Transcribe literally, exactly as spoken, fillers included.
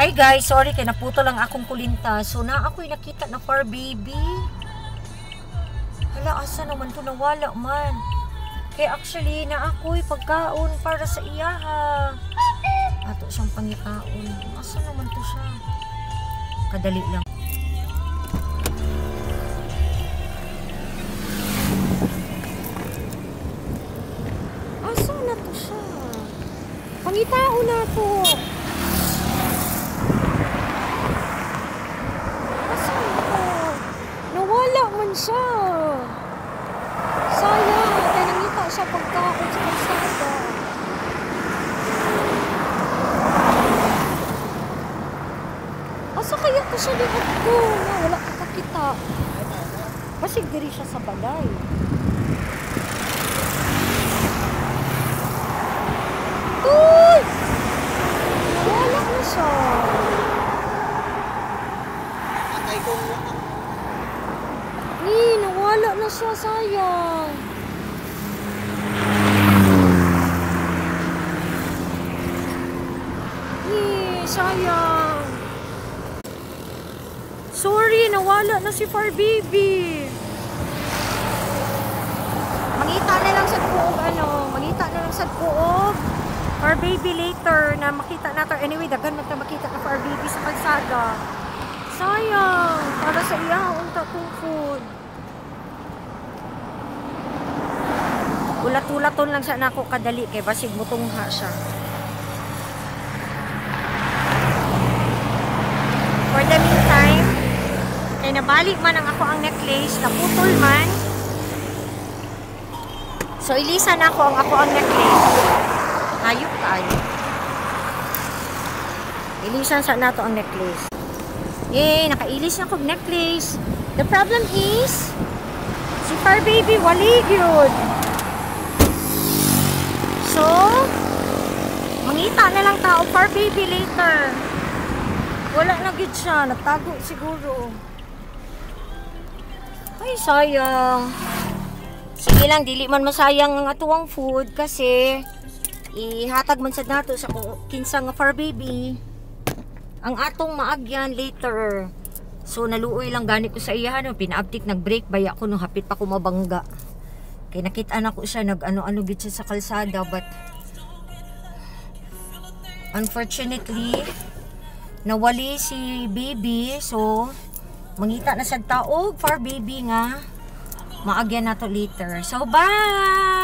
Hi guys, sorry kay naputo lang akong kulinta. So na ako'y nakita na furrbaby. Hala, asa naman to, nawala man. Kaya actually na ako'y pagkaon para sa iyaha. Ato siyang pangitaon. Asa naman to siya? Kadali lang. Asa na to siya? Pangitaon na to. Siya. Sayang, kaya nangita siya pagkaon sa kalsada. Asa kaya ko siya lihat ko na wala ka kakita. Basig diri siya sa balay. Uy! Wala na siya. Atay kong Ni, nawala na siya, sayang. Ni, sayang. Sorry, nawala na si furrbaby. Mangita na lang sa kuog, ano, mangita na lang sa kuog. Furrbaby later na makita nato. Anyway, dagan man ta makita na furrbaby sa kalsada. Sayang, para sa iya unta tungkod. Ulat-ulaton lang sa nako kadali kay basig mutungha siya. For the meantime, kay nabalik man ang ako ang necklace, naputol man. So ilisan ako ang ako ang necklace. Hayop kayo. Ilisan sa nato ang necklace. Yay, nakailis na kong necklace. The problem is, si furrbaby wali yun. So, mangita na lang tao furrbaby later. Wala na gid siya, nagtago siguro. Ay, sayang. Sige lang, dili man masayang ang atuwang food kasi ihatag man sad nato sa kinsa nga furrbaby. Ang atong maagyan later. So naluoy lang gani ko sa iya no, pinaabtik nag-break baya ko no hapit pa ko mabangga. Kay nakita na ko siya nag ano-ano gid siya sa kalsada but unfortunately nawali si baby, so mangita na sad taog furrbaby nga maagyan nato later. So bye.